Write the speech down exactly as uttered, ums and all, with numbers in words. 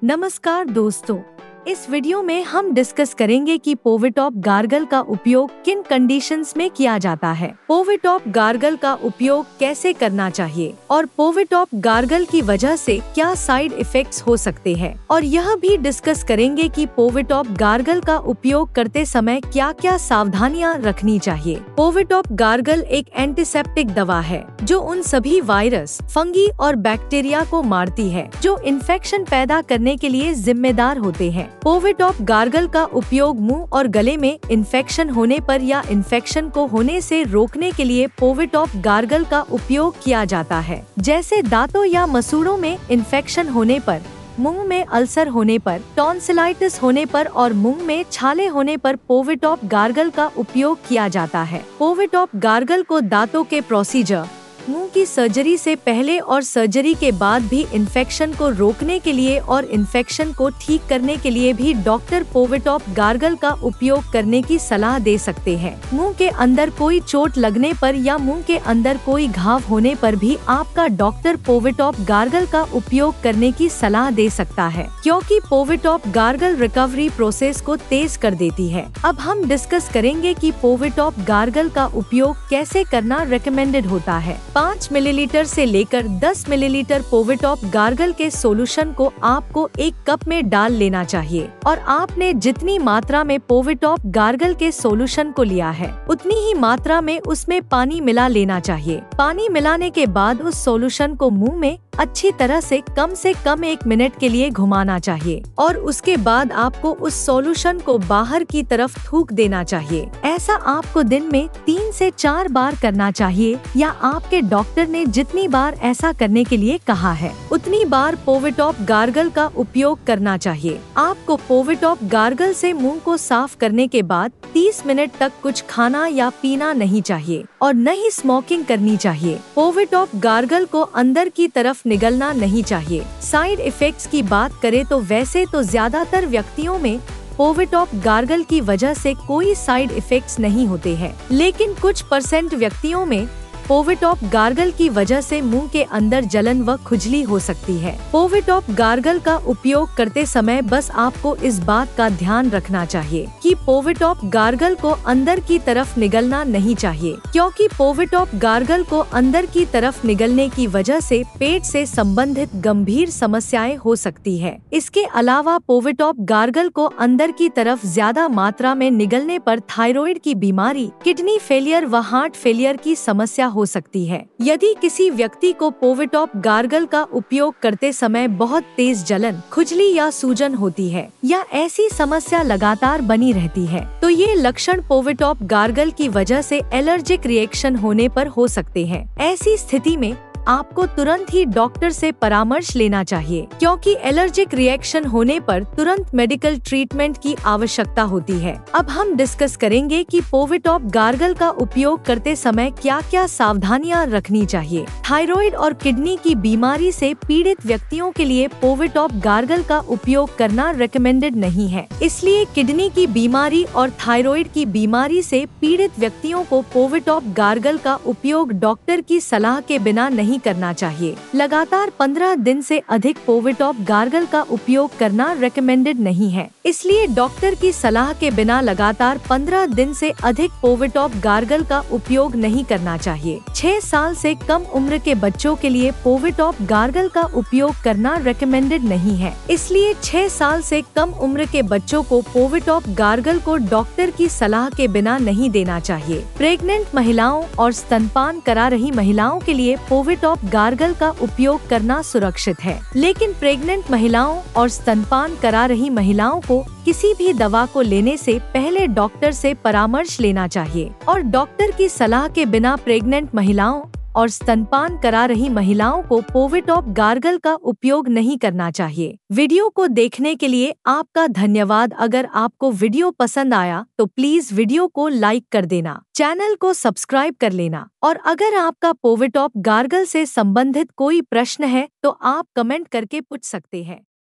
नमस्कार दोस्तों, इस वीडियो में हम डिस्कस करेंगे कि पोविटॉप गार्गल का उपयोग किन कंडीशंस में किया जाता है, पोविटॉप गार्गल का उपयोग कैसे करना चाहिए और पोविटॉप गार्गल की वजह से क्या साइड इफेक्ट्स हो सकते हैं, और यह भी डिस्कस करेंगे कि पोविटॉप गार्गल का उपयोग करते समय क्या क्या सावधानियां रखनी चाहिए। पोविटॉप गार्गल एक एंटीसेप्टिक दवा है जो उन सभी वायरस, फंगी और बैक्टीरिया को मारती है जो इन्फेक्शन पैदा करने के लिए जिम्मेदार होते हैं। पोविटॉप गार्गल का उपयोग मुंह और गले में इन्फेक्शन होने पर या इन्फेक्शन को होने से रोकने के लिए पोविटॉप गार्गल का उपयोग किया जाता है, जैसे दांतों या मसूड़ों में इन्फेक्शन होने पर, मुंह में अल्सर होने पर, टॉन्सिलाइटिस होने पर और मुंह में छाले होने पर पोविटॉप गार्गल का उपयोग किया जाता है। पोविटॉप गार्गल को दांतों के प्रोसीजर, मुंह की सर्जरी से पहले और सर्जरी के बाद भी इन्फेक्शन को रोकने के लिए और इन्फेक्शन को ठीक करने के लिए भी डॉक्टर पोविटॉप गार्गल का उपयोग करने की सलाह दे सकते हैं। मुंह के अंदर कोई चोट लगने पर या मुंह के अंदर कोई घाव होने पर भी आपका डॉक्टर पोविटॉप गार्गल का उपयोग करने की सलाह दे सकता है, क्योंकि पोविटॉप गार्गल रिकवरी प्रोसेस को तेज कर देती है। अब हम डिस्कस करेंगे कि पोविटॉप गार्गल का उपयोग कैसे करना रिकमेंडेड होता है। पाँच मिलीलीटर से लेकर दस मिलीलीटर पोविटॉप गार्गल के सॉल्यूशन को आपको एक कप में डाल लेना चाहिए और आपने जितनी मात्रा में पोविटॉप गार्गल के सॉल्यूशन को लिया है उतनी ही मात्रा में उसमें पानी मिला लेना चाहिए। पानी मिलाने के बाद उस सॉल्यूशन को मुंह में अच्छी तरह से कम से कम एक मिनट के लिए घुमाना चाहिए और उसके बाद आपको उस सॉल्यूशन को बाहर की तरफ थूक देना चाहिए। ऐसा आपको दिन में तीन से चार बार करना चाहिए या आपके डॉक्टर ने जितनी बार ऐसा करने के लिए कहा है उतनी बार पोविटॉप गार्गल का उपयोग करना चाहिए। आपको पोविटॉप गार्गल से मुंह को साफ करने के बाद तीस मिनट तक कुछ खाना या पीना नहीं चाहिए और न ही स्मोकिंग करनी चाहिए। पोविटॉप गार्गल को अंदर की तरफ निगलना नहीं चाहिए। साइड इफेक्ट्स की बात करें तो वैसे तो ज्यादातर व्यक्तियों में पोविटॉप गार्गल की वजह से कोई साइड इफेक्ट्स नहीं होते हैं, लेकिन कुछ परसेंट व्यक्तियों में पोविटॉप गार्गल की वजह से मुंह के अंदर जलन व खुजली हो सकती है। पोविटॉप गार्गल का उपयोग करते समय बस आपको इस बात का ध्यान रखना चाहिए कि पोविटॉप गार्गल को अंदर की तरफ निगलना नहीं चाहिए, क्योंकि पोविटॉप गार्गल को अंदर की तरफ निगलने की वजह से पेट से संबंधित गंभीर समस्याएं हो सकती है। इसके अलावा पोविटॉप गार्गल को अंदर की तरफ ज्यादा मात्रा में निगलने पर थायराइड की बीमारी, किडनी फेलियर व हार्ट फेलियर की समस्या हो सकती है। यदि किसी व्यक्ति को पोविटॉप गार्गल का उपयोग करते समय बहुत तेज जलन, खुजली या सूजन होती है या ऐसी समस्या लगातार बनी रहती है, तो ये लक्षण पोविटॉप गार्गल की वजह से एलर्जिक रिएक्शन होने पर हो सकते हैं। ऐसी स्थिति में आपको तुरंत ही डॉक्टर से परामर्श लेना चाहिए, क्योंकि एलर्जिक रिएक्शन होने पर तुरंत मेडिकल ट्रीटमेंट की आवश्यकता होती है। अब हम डिस्कस करेंगे कि पोविटॉप गार्गल का उपयोग करते समय क्या क्या सावधानियां रखनी चाहिए। थायराइड और किडनी की बीमारी से पीड़ित व्यक्तियों के लिए पोविटॉप गार्गल का उपयोग करना रिकमेंडेड नहीं है, इसलिए किडनी की बीमारी और थायराइड की बीमारी से पीड़ित व्यक्तियों को पोविटॉप गार्गल का उपयोग डॉक्टर की सलाह के बिना नहीं करना चाहिए। लगातार पंद्रह दिन से अधिक पोविटॉप गार्गल का उपयोग करना रिकमेंडेड नहीं है, इसलिए डॉक्टर की सलाह के बिना लगातार पंद्रह दिन से अधिक पोविटॉप गार्गल का उपयोग नहीं करना चाहिए। छह साल से कम उम्र के बच्चों के लिए पोविटॉप गार्गल का उपयोग करना रिकमेंडेड नहीं है, इसलिए छह साल से कम उम्र के बच्चों को पोविटॉप गार्गल को डॉक्टर की सलाह के बिना नहीं देना चाहिए। प्रेग्नेंट महिलाओं और स्तनपान करा रही महिलाओं के लिए पोविटॉप पोविटॉप गार्गल का उपयोग करना सुरक्षित है, लेकिन प्रेग्नेंट महिलाओं और स्तनपान करा रही महिलाओं को किसी भी दवा को लेने से पहले डॉक्टर से परामर्श लेना चाहिए और डॉक्टर की सलाह के बिना प्रेग्नेंट महिलाओं और स्तनपान करा रही महिलाओं को पोविटॉप गार्गल का उपयोग नहीं करना चाहिए। वीडियो को देखने के लिए आपका धन्यवाद। अगर आपको वीडियो पसंद आया तो प्लीज वीडियो को लाइक कर देना, चैनल को सब्सक्राइब कर लेना और अगर आपका पोविटॉप गार्गल से संबंधित कोई प्रश्न है तो आप कमेंट करके पूछ सकते हैं।